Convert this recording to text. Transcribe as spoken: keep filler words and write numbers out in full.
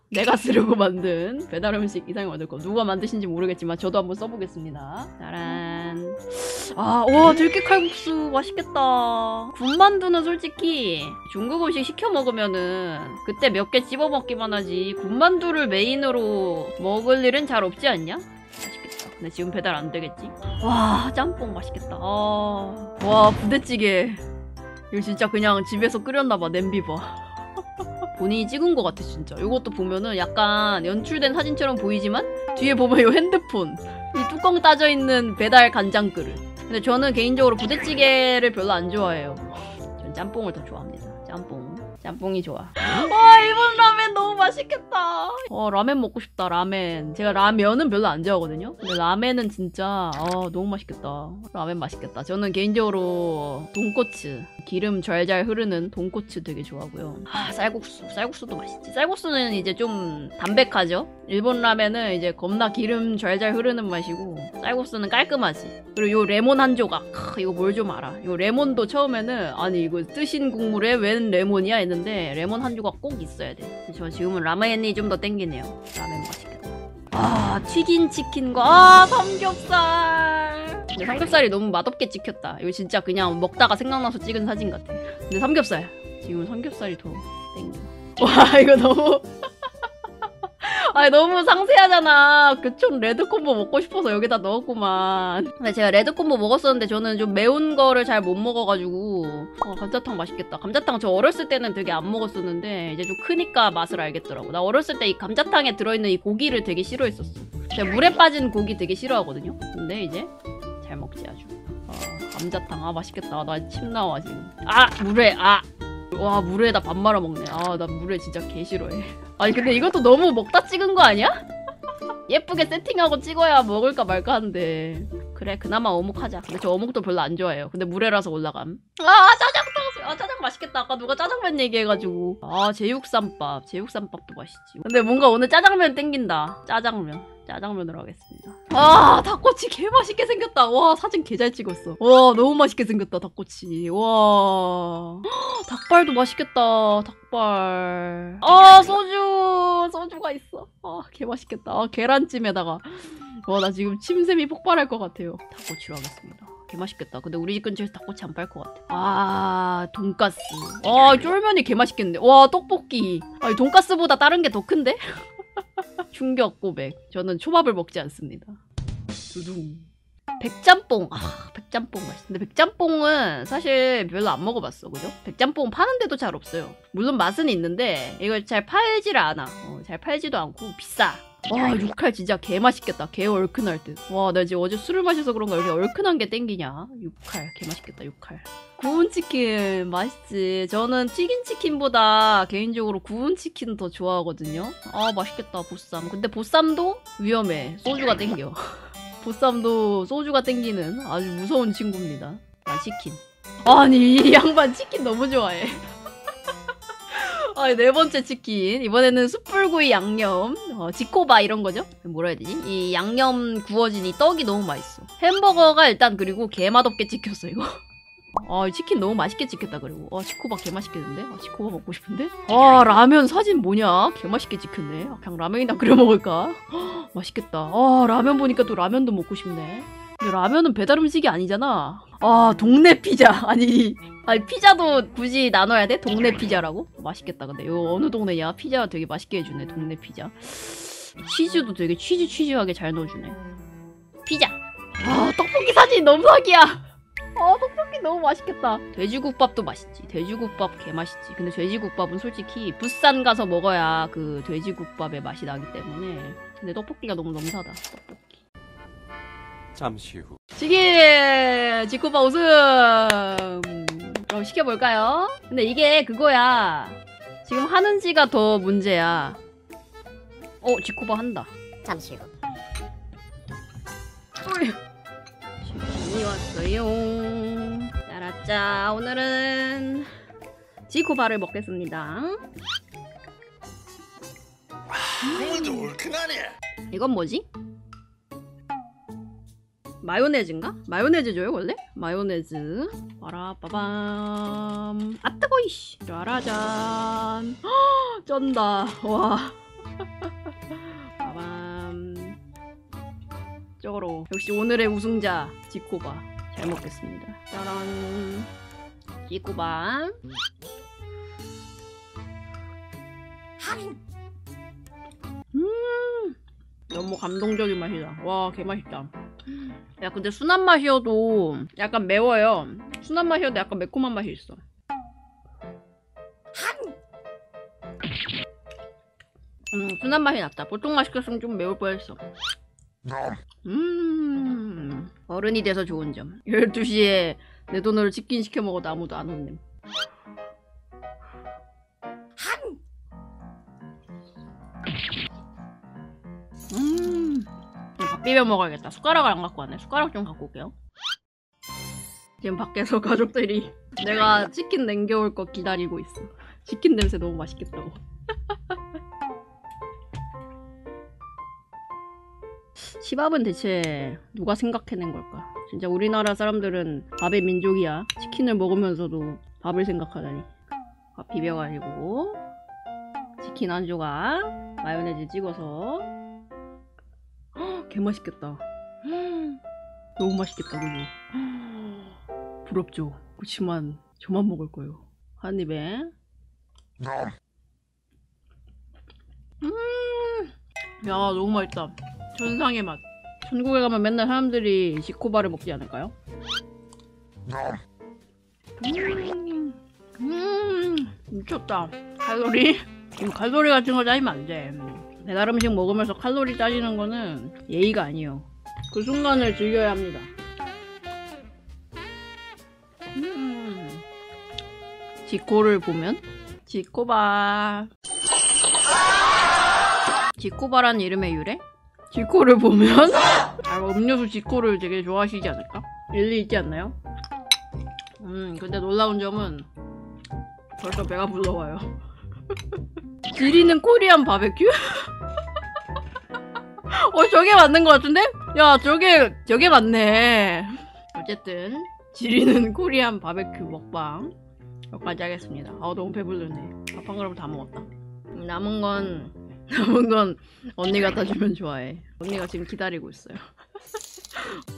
내가 쓰려고 만든 배달음식 이상의 완전컵. 누가 만드신지 모르겠지만 저도 한번 써보겠습니다. 짜란. 아, 와, 들깨 칼국수 맛있겠다. 군만두는 솔직히 중국 음식 시켜 먹으면은 그때 몇 개 씹어 먹기만 하지 군만두를 메인으로 먹을 일은 잘 없지 않냐? 맛있겠다. 근데 지금 배달 안 되겠지? 와, 짬뽕 맛있겠다. 아, 와, 부대찌개. 이거 진짜 그냥 집에서 끓였나봐. 냄비 봐. 본인이 찍은 것 같아 진짜. 이것도 보면은 약간 연출된 사진처럼 보이지만 뒤에 보면 이 핸드폰, 이 뚜껑 따져있는 배달 간장 그릇. 근데 저는 개인적으로 부대찌개를 별로 안 좋아해요. 전 짬뽕을 더 좋아합니다. 짬뽕. 짬뽕이 좋아. 와, 일본 라멘 너무 맛있겠다. 어, 라멘 먹고 싶다. 라멘. 제가 라면은 별로 안 좋아하거든요. 근데 라멘은 진짜 어, 너무 맛있겠다. 라멘 맛있겠다. 저는 개인적으로 돈코츠, 기름 잘잘 흐르는 돈코츠 되게 좋아하고요. 아, 쌀국수. 쌀국수도 맛있지. 쌀국수는 이제 좀 담백하죠? 일본 라멘은 이제 겁나 기름 잘잘 흐르는 맛이고 쌀국수는 깔끔하지. 그리고 요 레몬 한 조각. 크, 이거 뭘 좀 알아. 요 레몬도 처음에는 아니 이거 뜨신 국물에 웬 레몬이야 했는데 레몬 한 조각 꼭 있어야 돼. 저 지금은 라멘이 좀 더 땡기네요. 라멘 맛있겠다. 아, 튀긴 치킨과 아, 삼겹살. 근데 삼겹살이 너무 맛없게 찍혔다. 이거 진짜 그냥 먹다가 생각나서 찍은 사진 같아. 근데 삼겹살. 지금 삼겹살이 더 땡겨. 와, 이거 너무 아니 너무 상세하잖아. 그촌 레드콤보 먹고 싶어서 여기다 넣었구만. 근데 제가 레드콤보 먹었었는데 저는 좀 매운 거를 잘 못 먹어가지고 어, 감자탕 맛있겠다. 감자탕 저 어렸을 때는 되게 안 먹었었는데 이제 좀 크니까 맛을 알겠더라고. 나 어렸을 때 이 감자탕에 들어있는 이 고기를 되게 싫어했었어. 제가 물에 빠진 고기 되게 싫어하거든요. 근데 이제 잘 먹지 아주. 아, 감자탕 아 맛있겠다. 나 침 나와 지금. 아, 물에 아 와, 물에다 밥 말아 먹네. 아, 나 물에 진짜 개 싫어해. 아니 근데 이것도 너무 먹다 찍은 거 아니야? 예쁘게 세팅하고 찍어야 먹을까 말까 하는데. 그래, 그나마 어묵하자. 근데 저 어묵도 별로 안 좋아해요. 근데 물에라서 올라감. 아, 짜장탕! 아, 짜장 맛있겠다. 아까 누가 짜장면 얘기해가지고. 아, 제육쌈밥. 제육쌈밥도 맛있지. 근데 뭔가 오늘 짜장면 땡긴다. 짜장면. 짜장면으로 하겠습니다. 아, 닭꼬치 개 맛있게 생겼다. 와, 사진 개 잘 찍었어. 와, 너무 맛있게 생겼다, 닭꼬치. 와. 닭발도 맛있겠다, 닭발. 아, 소주. 소주가 있어. 아, 개 맛있겠다. 아, 계란찜에다가. 와, 나 지금 침샘이 폭발할 것 같아요. 닭꼬치로 하겠습니다. 개 맛있겠다. 근데 우리 집 근처에서 닭꼬치 안 팔 것 같아. 아, 돈가스. 아, 쫄면이 개 맛있겠는데. 와, 떡볶이. 아니, 돈가스보다 다른 게 더 큰데? 충격 고백. 저는 초밥을 먹지 않습니다. 두둥. 백짬뽕. 아, 백짬뽕 맛있어. 근데 백짬뽕은 사실 별로 안 먹어봤어. 그죠? 백짬뽕 파는 데도 잘 없어요. 물론 맛은 있는데 이걸 잘 팔지를 않아. 어, 잘 팔지도 않고 비싸. 와, 육칼 진짜 개 맛있겠다. 개 얼큰할 듯. 와, 나 지금 어제 술을 마셔서 그런가 이렇게 얼큰한 게 땡기냐. 육칼 개 맛있겠다. 육칼. 구운 치킨 맛있지. 저는 튀긴 치킨보다 개인적으로 구운 치킨 더 좋아하거든요. 아, 맛있겠다. 보쌈. 근데 보쌈도 위험해. 소주가 땡겨. 보쌈도 소주가 땡기는 아주 무서운 친구입니다. 난 치킨. 아니, 이 양반 치킨 너무 좋아해. 아, 네 번째 치킨. 이번에는 숯불구이 양념. 어, 지코바 이런 거죠? 뭐라 해야 되지? 이 양념 구워진 이 떡이 너무 맛있어. 햄버거가 일단 그리고 개 맛없게 찍혔어, 이거. 아, 치킨 너무 맛있게 찍혔다, 그리고. 아, 지코바 개 맛있겠는데? 아, 지코바 먹고 싶은데? 아, 라면 사진 뭐냐? 개 맛있게 찍혔네. 아, 그냥 라면이나 끓여 먹을까? 허, 맛있겠다. 아, 라면 보니까 또 라면도 먹고 싶네. 근데 라면은 배달 음식이 아니잖아. 아, 동네 피자. 아니, 아니 피자도 굳이 나눠야 돼? 동네 피자라고? 맛있겠다. 근데 이거 어느 동네냐? 피자 되게 맛있게 해주네. 동네 피자. 치즈도 되게 치즈 치즈하게 잘 넣어주네. 피자. 아, 떡볶이 사진 너무 사기야. 아, 떡볶이 너무 맛있겠다. 돼지국밥도 맛있지. 돼지국밥 개 맛있지. 근데 돼지국밥은 솔직히 부산 가서 먹어야 그 돼지국밥의 맛이 나기 때문에. 근데 떡볶이가 너무 넘사다. 떡볶이. 잠시 후. 치킨! 지코바 우승! 그럼 시켜볼까요? 근데 이게 그거야. 지금 하는지가 더 문제야. 어, 지코바 한다. 잠시 후. 치킨이 왔어요. 짜라짜, 오늘은 지코바를 먹겠습니다. 국물도 얼큰하네. 이건 뭐지? 마요네즈인가? 마요네즈 줘요 원래? 마요네즈. 빠라빠밤. 아 뜨거 이씨. 짜라잔. 쩐다. 와. 쩔어. 역시 오늘의 우승자 지코바. 잘 먹겠습니다. 짜란. 지코바. 음 너무 감동적인 맛이다. 와 개맛있다. 야 근데 순한 맛이어도 약간 매워요. 순한 맛이어도 약간 매콤한 맛이 있어. 음 순한 맛이 낫다. 보통 맛 시켰으면 좀 매울 뻔했어. 음 어른이 돼서 좋은 점. 열두 시에 내 돈으로 치킨 시켜 먹어도 아무도 안 혼냄. 음, 밥 비벼 먹어야겠다. 숟가락을 안 갖고 왔네. 숟가락 좀 갖고 올게요. 지금 밖에서 가족들이 내가 치킨 냉겨올 거 기다리고 있어. 치킨 냄새 너무 맛있겠다고. 시밥은 대체 누가 생각해낸 걸까? 진짜 우리나라 사람들은 밥의 민족이야. 치킨을 먹으면서도 밥을 생각하다니. 밥 비벼가지고 치킨 한 조각 마요네즈 찍어서. 헉, 개맛있겠다. 너무 맛있겠다 그죠? 부럽죠? 그치만 저만 먹을 거예요. 한 입에. 음, 야 너무 맛있다. 전상의 맛. 천국에 가면 맨날 사람들이 지코바를 먹지 않을까요? 음, 음 미쳤다. 칼로리? 칼로리 같은 거 따지면 안 돼. 배달 음식 먹으면서 칼로리 따지는 거는 예의가 아니에요. 그 순간을 즐겨야 합니다. 음. 지코를 보면 지코바. 지코바라는 이름의 유래? 지코를 보면 아, 음료수 지코를 되게 좋아하시지 않을까? 일리 있지 않나요? 음 근데 놀라운 점은 벌써 배가 불러와요. 지리는 코리안 바베큐? 어 저게 맞는 것 같은데? 야 저게 저게 맞네. 어쨌든 지리는 코리안 바베큐 먹방 여기까지 하겠습니다. 아 너무 배불르네. 밥 한 그릇 다 먹었다. 남은 건 남은 건 언니가 따주면 좋아해. 언니가 지금 기다리고 있어요.